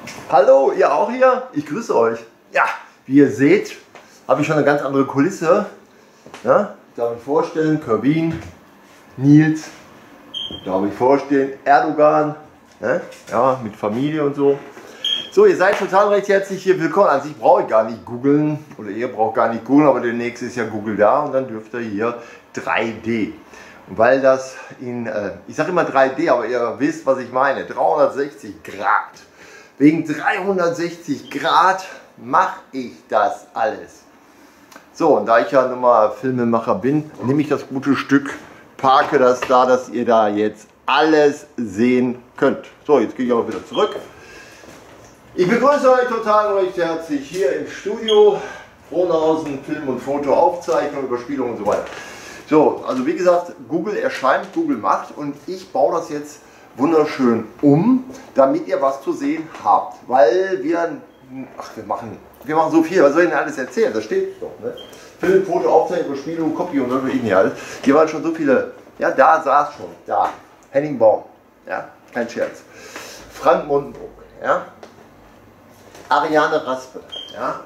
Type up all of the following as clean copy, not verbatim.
Hallo, ihr auch hier? Ich grüße euch. Ja, wie ihr seht, habe ich schon eine ganz andere Kulisse. Ja, darf ich vorstellen, Kervin, Nils, darf ich vorstellen, Erdogan, ja, mit Familie und so. So, ihr seid total recht herzlich hier willkommen. Also ich brauche gar nicht googeln, oder ihr braucht gar nicht googeln, aber demnächst ist ja Google da und dann dürft ihr hier 3D. Und weil das in, ich sage immer 3D, aber ihr wisst, was ich meine, 360 Grad. Wegen 360 Grad mache ich das alles. So, und da ich ja nun mal Filmemacher bin, nehme ich das gute Stück, parke das da, dass ihr da jetzt alles sehen könnt. So, jetzt gehe ich aber wieder zurück. Ich begrüße euch total recht herzlich hier im Studio. Frohnhausen, Film- und Fotoaufzeichnung, Überspielung und so weiter. So, also wie gesagt, Google erscheint, Google macht und ich baue das jetzt wunderschön um, damit ihr was zu sehen habt. Weil wir machen so viel, was soll ich denn alles erzählen? Das steht doch, ne? Film, Foto, Aufzeichnung, Überspielung, Copy und was weiß ich nicht alles. Hier waren schon so viele, ja, da saß schon, da, Henning Baum, ja, kein Scherz. Frank Mundenburg, ja. Ariane Raspe, ja.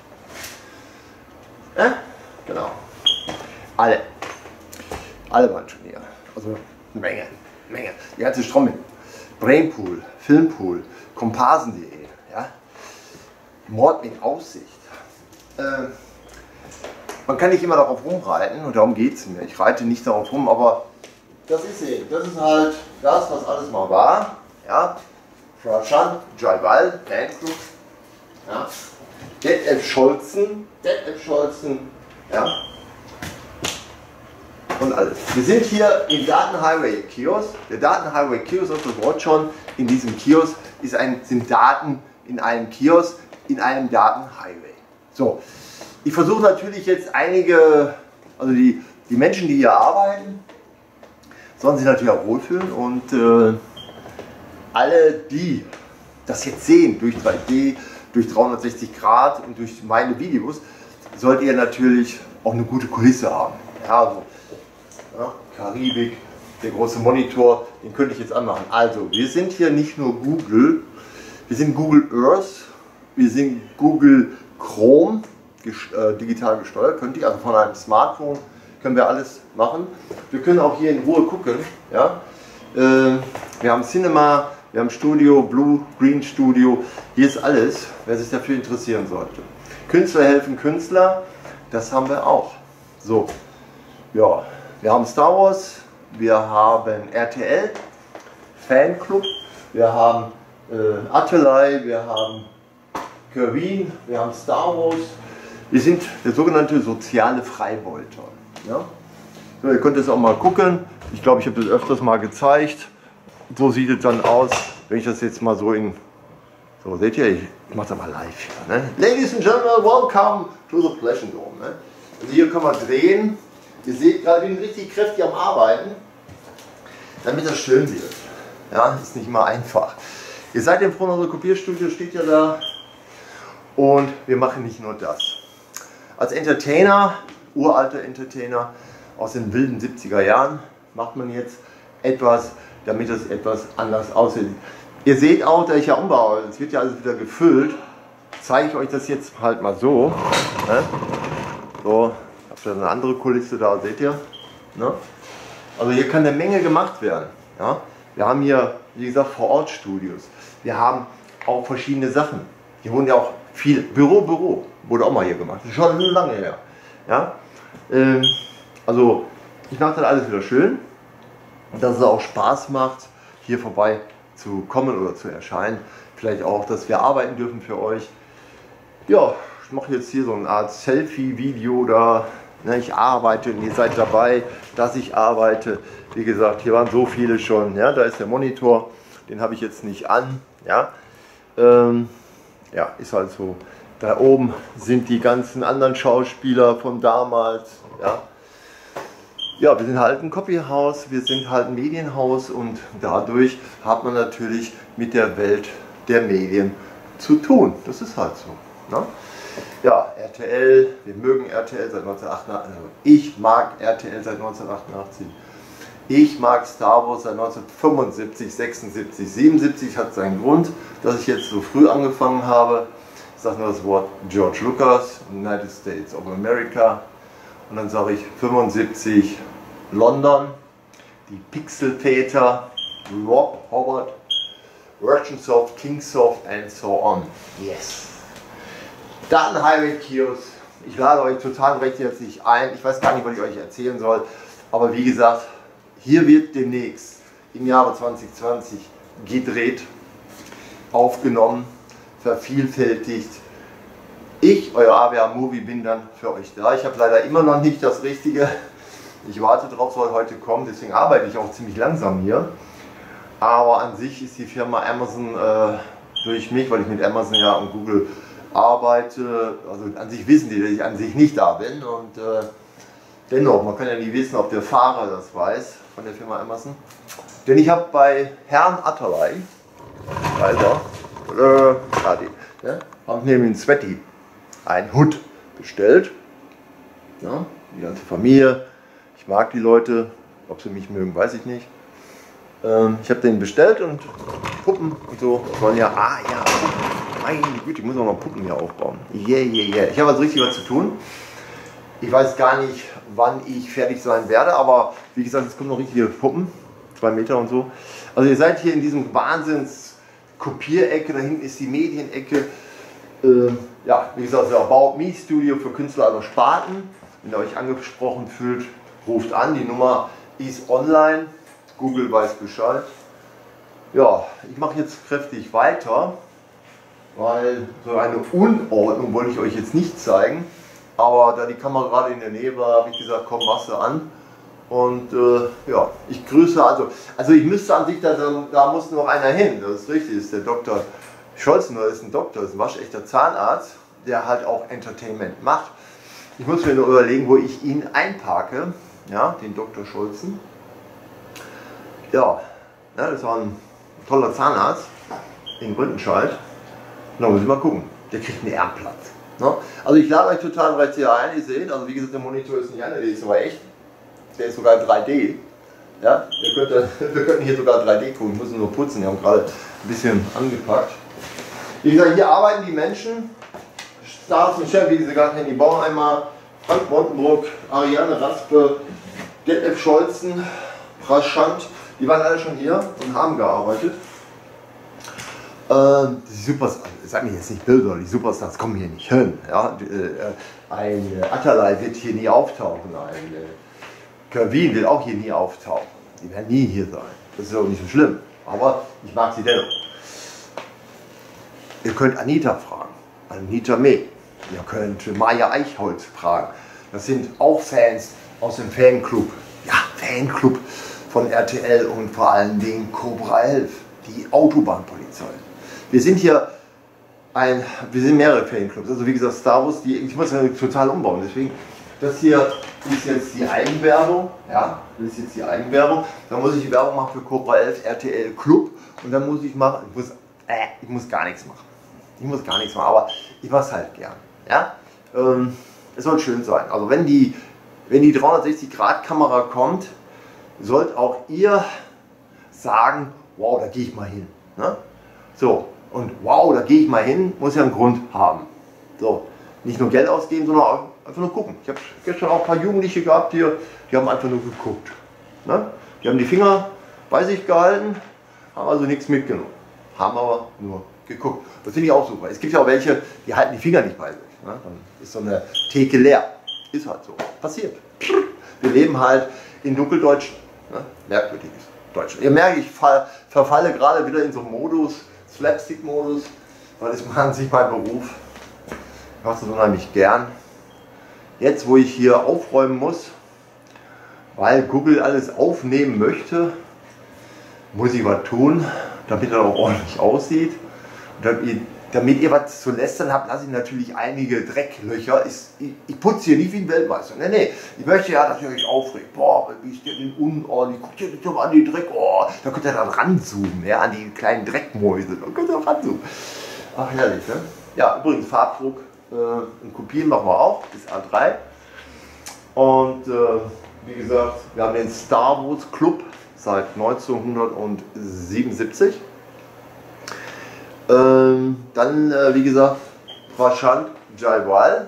Genau. Alle waren schon hier. Also eine Menge. Die ganze Strommel. Brainpool, Filmpool, Komparsen.de, ja. Mord mit Aussicht. Man kann nicht immer darauf rumreiten und darum geht es mir. Ich reite nicht darauf rum, aber das ist eben, das ist halt das, was alles mal war. Ja. Frachan, Jaiwal, Fanclub, ja. Detlef Scholzen, ja. Und alles. Wir sind hier im Datenhighway-Kiosk. Der Datenhighway-Kiosk, das Wort schon, in diesem Kiosk sind Daten in einem Kiosk, in einem Datenhighway. So, ich versuche natürlich jetzt einige, also die Menschen, die hier arbeiten, sollen sich natürlich auch wohlfühlen und alle, die das jetzt sehen, durch 3D, durch 360 Grad und durch meine Videos, solltet ihr natürlich auch eine gute Kulisse haben. Ja, also, ja, Karibik, der große Monitor, den könnte ich jetzt anmachen. Also, wir sind hier nicht nur Google, wir sind Google Earth, wir sind Google Chrome, digital gesteuert, könnt ihr, also von einem Smartphone können wir alles machen. Wir können auch hier in Ruhe gucken. Ja? Wir haben Cinema, wir haben Studio, Blue, Green Studio, hier ist alles, wer sich dafür interessieren sollte. Künstler helfen Künstler, das haben wir auch. So, ja, wir haben Star Wars, wir haben RTL, Fanclub, wir haben Atelei, wir haben Kervin, wir haben Star Wars. Wir sind der sogenannte soziale Freibeuter. Ja? So, ihr könnt es auch mal gucken. Ich glaube, ich habe das öfters mal gezeigt. So sieht es dann aus, wenn ich das jetzt mal so in... So, seht ihr, ich mache das mal live hier. Ne? Ladies and Gentlemen, welcome to the Pleasure Dome. Ne? Also hier können wir drehen. Ihr seht gerade, ich bin richtig kräftig am Arbeiten, damit das schön wird. Ja, ist nicht immer einfach. Ihr seid im Frohnhauser Kopierstudio, steht ja da. Und wir machen nicht nur das. Als Entertainer, uralter Entertainer aus den wilden 70er Jahren, macht man jetzt etwas, damit es etwas anders aussieht. Ihr seht auch, da ich ja umbaue, es wird ja alles wieder gefüllt, zeige ich euch das jetzt halt mal so. Ne? So, habt ihr eine andere Kulisse da, seht ihr? Ne? Also hier kann eine Menge gemacht werden. Ja? Wir haben hier, wie gesagt, Vor-Ort-Studios. Wir haben auch verschiedene Sachen. Hier wurden ja auch viel Büro wurde auch mal hier gemacht. Das ist schon lange her. Ja? Also ich mache das alles wieder schön. Dass es auch Spaß macht, hier vorbei zu kommen oder zu erscheinen. Vielleicht auch, dass wir arbeiten dürfen für euch. Ja, ich mache jetzt hier so eine Art Selfie-Video da. Ne, ich arbeite und ihr seid dabei, dass ich arbeite. Wie gesagt, hier waren so viele schon. Ja, da ist der Monitor, den habe ich jetzt nicht an. Ja, ja, ist halt so. Da oben sind die ganzen anderen Schauspieler von damals. Ja. Ja, wir sind halt ein Copyhaus, wir sind halt ein Medienhaus und dadurch hat man natürlich mit der Welt der Medien zu tun. Das ist halt so. Ne? Ja, RTL, wir mögen RTL seit 1988, also ich mag RTL seit 1988. Ich mag Star Wars seit 1975, 76, 77. Hat seinen Grund, dass ich jetzt so früh angefangen habe. Ich sage nur das Wort George Lucas, United States of America. Und dann sage ich 75 London, die Pixelväter, Rob Howard, Virginsoft, Kingsoft and so on. Yes. Datenhighway Kiosk. Ich lade euch total recht herzlich ein. Ich weiß gar nicht, was ich euch erzählen soll. Aber wie gesagt, hier wird demnächst im Jahre 2020 gedreht, aufgenommen, vervielfältigt. Ich, euer AWA Movie, bin dann für euch da. Ich habe leider immer noch nicht das Richtige. Ich warte drauf, soll heute kommen. Deswegen arbeite ich auch ziemlich langsam hier. Aber an sich ist die Firma Amazon durch mich, weil ich mit Amazon ja und Google arbeite, also an sich wissen die, dass ich an sich nicht da bin und dennoch, man kann ja nie wissen, ob der Fahrer das weiß von der Firma Amazon. Denn ich habe bei Herrn Atterlei, haben nämlich einen Sweaty, einen Hut bestellt. Ja, die ganze Familie, ich mag die Leute, ob sie mich mögen, weiß ich nicht. Ich habe den bestellt und Puppen und so sollen ja, ja, meine Güte, ich muss auch noch Puppen hier aufbauen. Yeah. Ich habe also richtig was zu tun. Ich weiß gar nicht, wann ich fertig sein werde, aber wie gesagt, es kommen noch richtige Puppen, 2 Meter und so. Also ihr seid hier in diesem Wahnsinns-Kopierecke, da hinten ist die Medienecke. Ja, wie gesagt, das About Me Studio für Künstler aller Sparten. Wenn ihr euch angesprochen fühlt, ruft an, die Nummer ist online. Google weiß Bescheid. Ja, ich mache jetzt kräftig weiter, weil so eine Unordnung wollte ich euch jetzt nicht zeigen. Aber da die Kamera gerade in der Nähe war, habe ich gesagt, komm, machst du an. Und ja, ich grüße, also ich müsste an sich, da muss noch einer hin, das ist richtig, das ist der Dr. Scholzen, das ist ein Doktor, das ist ein waschechter Zahnarzt, der halt auch Entertainment macht. Ich muss mir nur überlegen, wo ich ihn einparke, ja, den Dr. Scholzen. Ja, das war ein toller Zahnarzt in Gründenscheid. Da muss ich mal gucken, der kriegt einen Ehrenplatz. Ne? Also ich lade euch total rechts hier ein, ihr seht, also wie gesagt, der Monitor ist nicht einer, der ist aber echt. Der ist sogar 3D. Ja, wir könnten hier sogar 3D tun, ich muss ihn nur putzen, wir haben gerade ein bisschen angepackt. Wie gesagt, hier arbeiten die Menschen, Stars und Chef, wie diese gerade Henny Bauernheimer, Frank Montenbrock, Ariane Raspe, Detlef Scholzen, Praschant, die waren alle schon hier und haben gearbeitet. Die Superstars, sag mir jetzt nicht Bilder, die Superstars kommen hier nicht hin. Ja? Ein Atterlei wird hier nie auftauchen, ein Kerwin wird auch hier nie auftauchen. Die werden nie hier sein. Das ist auch nicht so schlimm, aber ich mag sie dennoch. Ihr könnt Anita fragen, Anita May. Ihr könnt Maja Eichholz fragen. Das sind auch Fans aus dem Fanclub. Ja, Fanclub von RTL und vor allen Dingen Cobra 11, die Autobahnpolizei. Wir sind hier wir sind mehrere Fanclubs, also wie gesagt Star Wars, ich muss ja total umbauen, deswegen, das hier ist jetzt die Eigenwerbung, ja, das ist jetzt die Eigenwerbung, dann muss ich Werbung machen für Cobra 11 RTL Club und dann muss ich machen, ich muss gar nichts machen, aber ich mache es halt gern, ja, es soll schön sein, also wenn die 360-Grad-Kamera kommt, sollt auch ihr sagen, wow, da gehe ich mal hin, ne? So, und wow, da gehe ich mal hin, muss ja einen Grund haben. So, nicht nur Geld ausgeben, sondern auch einfach nur gucken. Ich habe gestern auch ein paar Jugendliche gehabt hier, die haben einfach nur geguckt. Ne? Die haben die Finger bei sich gehalten, haben also nichts mitgenommen. Haben aber nur geguckt. Das finde ich auch super. Es gibt ja auch welche, die halten die Finger nicht bei sich. Ne? Dann ist so eine Theke leer. Ist halt so. Passiert. Wir leben halt in Dunkeldeutsch. Ne? Merkwürdiges Deutschland. Ihr merkt, ich verfalle gerade wieder in so einen Modus, Slapstick-Modus, weil das an sich mein Beruf. Ich mache das unheimlich gern. Jetzt, wo ich hier aufräumen muss, weil Google alles aufnehmen möchte, muss ich was tun, damit er auch ordentlich aussieht. Und damit ihr was zu lästern habt, lasse ich natürlich einige Drecklöcher. Ich putze hier nicht wie ein Weltmeister. Nee. Ich möchte ja, dass ihr euch aufregt. Boah, wie ist der denn unordentlich? Guckt ihr nicht mal an die Dreck. Oh, da könnt ihr dann ranzoomen, ja, an die kleinen Dreckmäuse. Da könnt ihr ranzoomen. Ach, herrlich, ne? Ja, übrigens Farbdruck und Kopieren machen wir auch. Das ist A3. Und wie gesagt, wir haben den Star Wars Club seit 1977. Dann, wie gesagt, Prashant Jaiwal,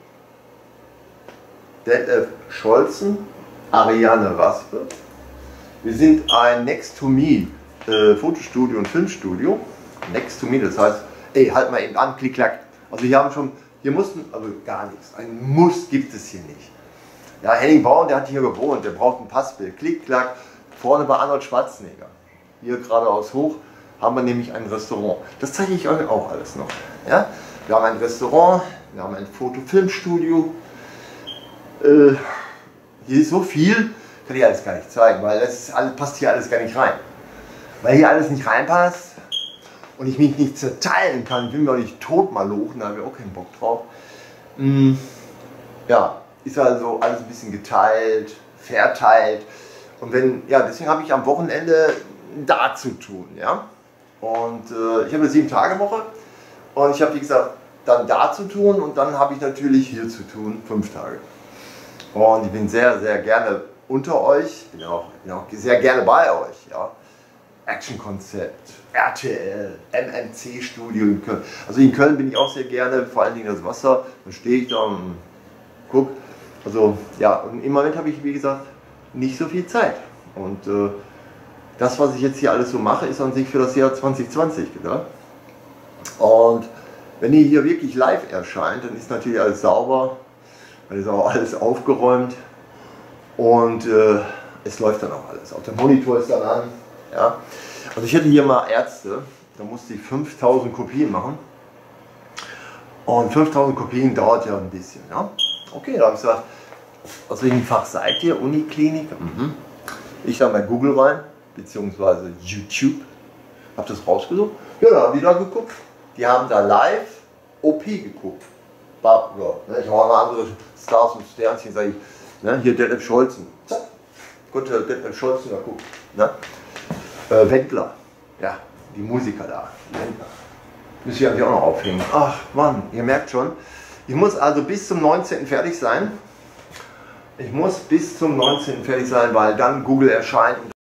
Detlef Scholzen, Ariane Raspe. Wir sind ein Next to Me Fotostudio und Filmstudio. Next to Me, das heißt, ey, halt mal eben an, klick, klack. Also hier haben schon, hier mussten, also gar nichts. Ein Muss gibt es hier nicht. Ja, Henning Bauern, der hat hier gewohnt, der braucht ein Passbild. Klick, klack. Vorne war Arnold Schwarzenegger. Hier geradeaus hoch haben wir nämlich ein Restaurant. Das zeige ich euch auch alles noch. Ja? Wir haben ein Restaurant, wir haben ein Foto-Filmstudio. Hier ist so viel, kann ich alles gar nicht zeigen, weil das alles, passt hier alles gar nicht rein. Weil hier alles nicht reinpasst und ich mich nicht zerteilen kann, ich will mir auch nicht tot malochen, da habe ich auch keinen Bock drauf. Ja, ist also alles ein bisschen geteilt, verteilt. Und wenn, ja, deswegen habe ich am Wochenende da zu tun, ja. Und ich habe eine 7-Tage-Woche und ich habe, wie gesagt, dann da zu tun und dann habe ich natürlich hier zu tun, 5 Tage. Und ich bin sehr, sehr gerne unter euch, bin auch sehr gerne bei euch, ja. Actionkonzept, RTL, MMC Studio in Köln. Also in Köln bin ich auch sehr gerne, vor allen Dingen das Wasser, da stehe ich da und guck. Also ja, und im Moment habe ich, wie gesagt, nicht so viel Zeit. Und das, was ich jetzt hier alles so mache, ist an sich für das Jahr 2020 gedacht. Und wenn ihr hier wirklich live erscheint, dann ist natürlich alles sauber, dann ist auch alles aufgeräumt und es läuft dann auch alles. Auch der Monitor ist dann an. Ja. Also ich hatte hier mal Ärzte, da musste ich 5000 Kopien machen. Und 5000 Kopien dauert ja ein bisschen. Ja. Okay, da habe ich gesagt, aus welchem Fach seid ihr? Uniklinik? Ich habe bei Google rein, beziehungsweise YouTube, habe das rausgesucht. Ja, da haben die da geguckt. Die haben da live OP geguckt. Ja, ich habe auch andere Stars und Sternchen, sage ich. Ne, hier Detlef Scholzen. Gut, Detlef Scholzen, da guckt. Ne? Wendler, ja, die Musiker da. Wendler. Müssen wir eigentlich auch noch aufhängen. Ach Mann, ihr merkt schon. Ich muss also bis zum 19. fertig sein. Ich muss bis zum 19. fertig sein, weil dann Google erscheint.